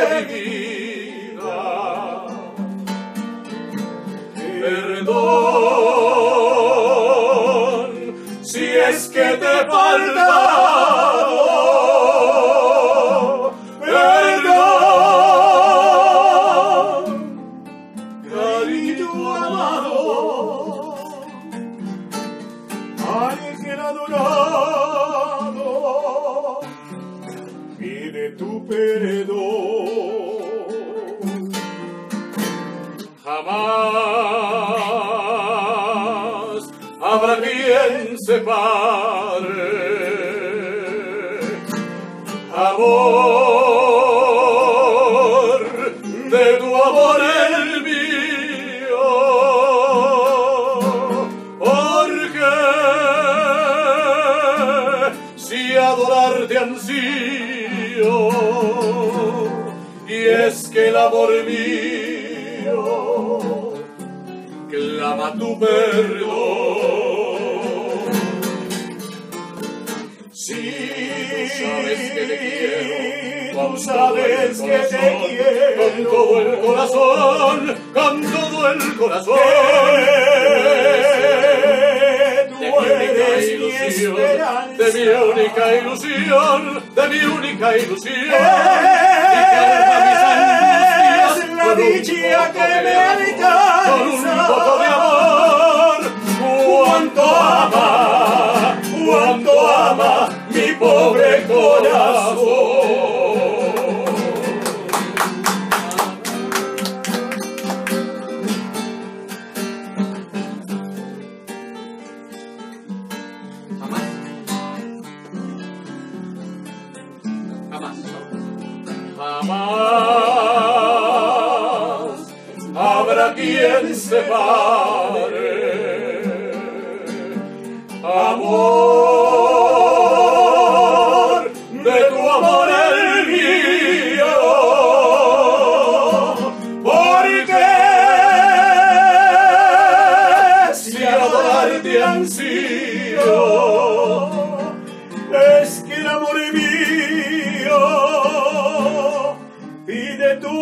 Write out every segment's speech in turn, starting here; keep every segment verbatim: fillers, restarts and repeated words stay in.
mi vida. Perdón si es que te he faltado. Perdón, cariño amado, ángel adorado, pide tu perdón. Jamás habrá quien separe amor de tu amor el mío, porque si adorarte ansío, y es que el amor mío clama tu perdón. Si sabes que te quiero, tú sabes que te quiero, con todo el corazón, con todo el corazón. De mi única ilusión, de mi única ilusión, de mi única ilusión. Es la dicha que me alcanza. Con un poco de amor, cuánto ama, cuánto ama mi pobre corazón. Jamás, jamás habrá quien separe amor de tu amor el mío, porque si adorarte ansío, Es que el amor mío pide tu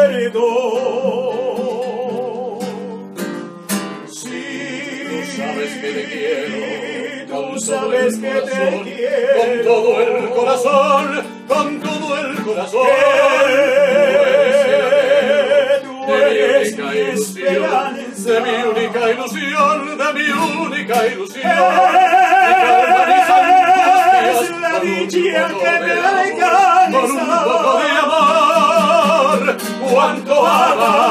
perdón. si sabes que te quiero, Tú sabes que te quiero, con todo el corazón, con todo el corazón. Tú De mi eres única mi ilusión, esperanza. de mi única ilusión, de mi única ilusión. Es la dicha que me alcanza. Con un poco de amor, cuánto ama.